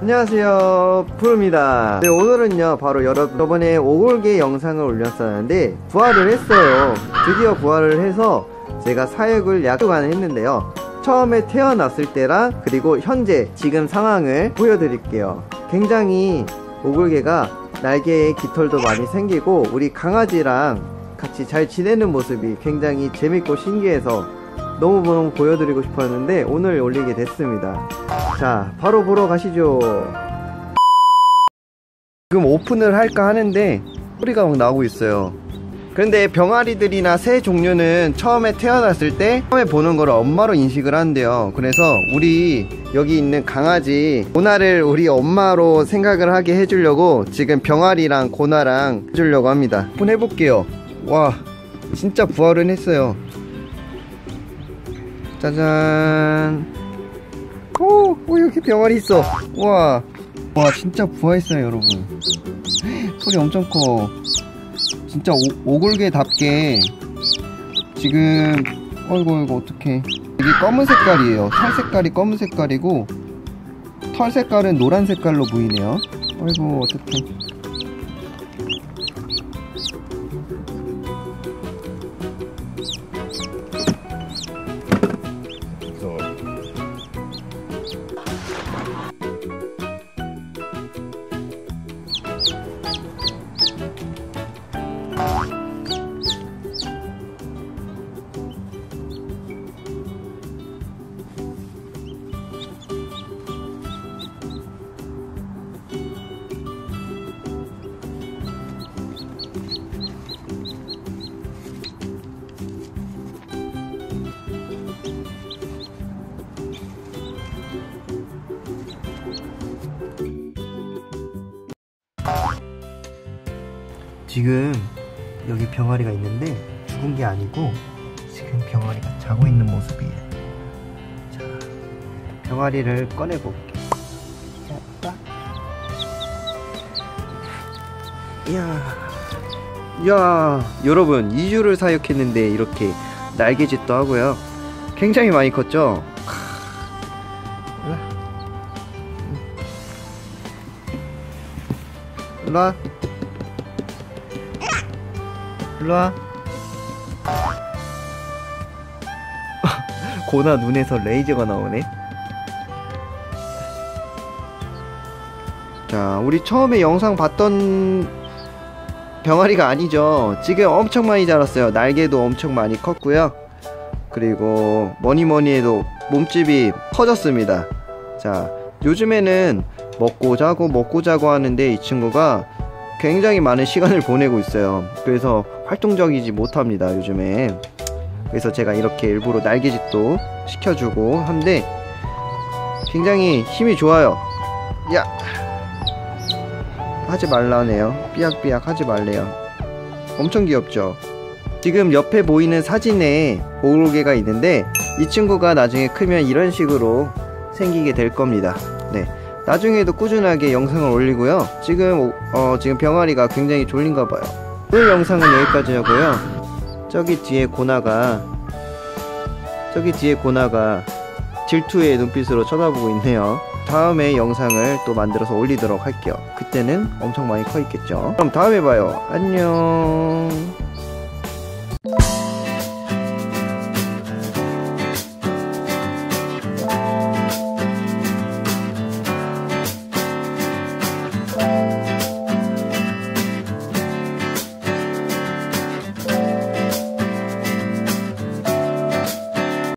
안녕하세요, 푸르입니다. 네, 오늘은요 바로 여러분 저번에 오골개 영상을 올렸었는데 부활을 했어요. 드디어 부활을 해서 제가 사육을 약간 했는데요, 처음에 태어났을 때랑 그리고 현재 지금 상황을 보여드릴게요. 굉장히 오골개가 날개에 깃털도 많이 생기고 우리 강아지랑 같이 잘 지내는 모습이 굉장히 재밌고 신기해서 너무 보여드리고 싶었는데 오늘 올리게 됐습니다. 자, 바로 보러 가시죠. 지금 오픈을 할까 하는데 소리가 막 나오고 있어요. 그런데 병아리들이나 새 종류는 처음에 태어났을 때 처음에 보는 걸 엄마로 인식을 한대요. 그래서 우리 여기 있는 강아지 고나를 우리 엄마로 생각을 하게 해주려고 지금 병아리랑 고나랑 해주려고 합니다. 한번 해볼게요. 와, 진짜 부활은 했어요. 짜잔. 오, 여기 병아리 있어. 와 진짜 부화했어요 여러분. 소리 엄청 커. 진짜 오골개답게 지금 어이구 어떡해. 여기 검은 색깔이에요. 털 색깔이 검은 색깔이고 털 색깔은 노란 색깔로 보이네요. 어이구 어떡해. 지금 여기 병아리가 있는데 죽은 게 아니고 지금 병아리가 자고 있는 모습이에요. 자, 병아리를 꺼내볼게. 이야, 여러분 2주를 사육했는데 이렇게 날개짓도 하고요. 굉장히 많이 컸죠? 일로와. 일로와. 고나 눈에서 레이저가 나오네. 자, 우리 처음에 영상 봤던 병아리가 아니죠. 지금 엄청 많이 자랐어요. 날개도 엄청 많이 컸고요. 그리고 뭐니뭐니 해도 몸집이 커졌습니다. 자, 요즘에는 먹고 자고 하는데 이 친구가 굉장히 많은 시간을 보내고 있어요. 그래서 활동적이지 못합니다 요즘에. 그래서 제가 이렇게 일부러 날개짓도 시켜주고 한데 굉장히 힘이 좋아요. 야, 하지 말라네요. 삐약삐약 하지 말래요. 엄청 귀엽죠. 지금 옆에 보이는 사진에 오골개가 있는데 이 친구가 나중에 크면 이런 식으로 생기게 될 겁니다. 네, 나중에도 꾸준하게 영상을 올리고요. 지금 병아리가 굉장히 졸린가 봐요. 오늘 영상은 여기까지하고요. 저기 뒤에 고나가 질투의 눈빛으로 쳐다보고 있네요. 다음에 영상을 또 만들어서 올리도록 할게요. 그때는 엄청 많이 커 있겠죠. 그럼 다음에 봐요. 안녕.